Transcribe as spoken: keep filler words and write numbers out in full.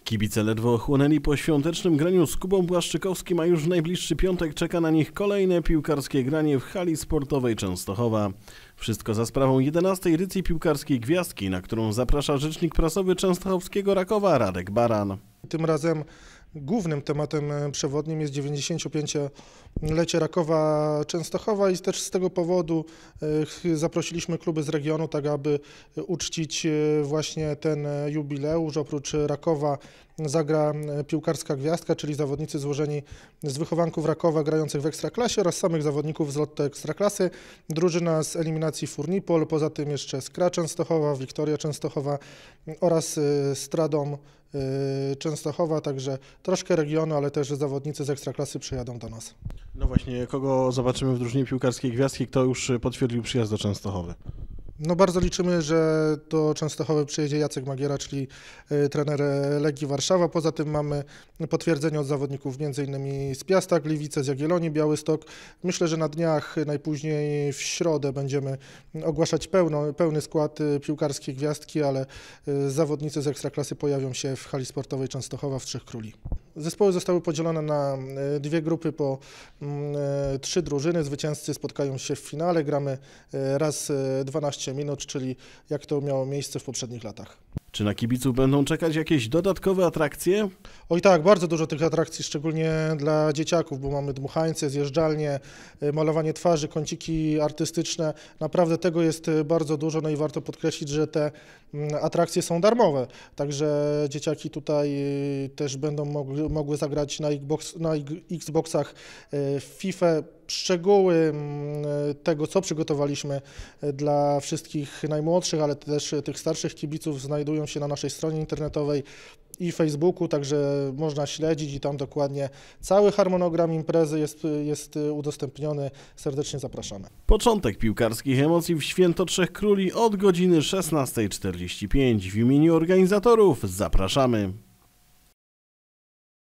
Kibice ledwo ochłonęli po świątecznym graniu z Kubą Błaszczykowskim, a już w najbliższy piątek czeka na nich kolejne piłkarskie granie w hali sportowej Częstochowa. Wszystko za sprawą jedenastej edycji piłkarskiej Gwiazdki, na którą zaprasza rzecznik prasowy częstochowskiego Rakowa Radek Baran. Tym razem głównym tematem przewodnim jest dziewięćdziesięciopięciolecie Rakowa Częstochowa i też z tego powodu zaprosiliśmy kluby z regionu, tak aby uczcić właśnie ten jubileusz. Oprócz Rakowa zagra piłkarska Gwiazdka, czyli zawodnicy złożeni z wychowanków Rakowa grających w Ekstraklasie oraz samych zawodników z Lotto Ekstraklasy. Drużyna z eliminacji Furnipol, poza tym jeszcze Skra Częstochowa, Wiktoria Częstochowa oraz Stradom Częstochowa, także troszkę regionu, ale też zawodnicy z Ekstraklasy przyjadą do nas. No właśnie, kogo zobaczymy w drużynie piłkarskiej Gwiazdki, kto już potwierdził przyjazd do Częstochowy? No bardzo liczymy, że do Częstochowy przyjedzie Jacek Magiera, czyli trener Legii Warszawa. Poza tym mamy potwierdzenie od zawodników między innymi z Piasta Gliwice, z Jagiellonii Białystok. Myślę, że na dniach, najpóźniej w środę będziemy ogłaszać pełno, pełny skład piłkarskiej Gwiazdki, ale zawodnicy z Ekstraklasy pojawią się w hali sportowej Częstochowa w Trzech Króli. Zespoły zostały podzielone na dwie grupy po trzy drużyny. Zwycięzcy spotkają się w finale. Gramy raz dwanaście minut, czyli jak to miało miejsce w poprzednich latach. Czy na kibiców będą czekać jakieś dodatkowe atrakcje? Oj tak, bardzo dużo tych atrakcji, szczególnie dla dzieciaków, bo mamy dmuchańce, zjeżdżalnie, malowanie twarzy, kąciki artystyczne. Naprawdę tego jest bardzo dużo, no i warto podkreślić, że te atrakcje są darmowe. Także dzieciaki tutaj też będą mogły, mogły zagrać na, Xbox, na Xboxach w FIFA. Szczegóły tego, co przygotowaliśmy dla wszystkich najmłodszych, ale też tych starszych kibiców znajdują się na naszej stronie internetowej i Facebooku, także można śledzić i tam dokładnie cały harmonogram imprezy jest, jest udostępniony. Serdecznie zapraszamy. Początek piłkarskich emocji w Święto Trzech Króli od godziny szesnastej czterdzieści pięć. W imieniu organizatorów zapraszamy.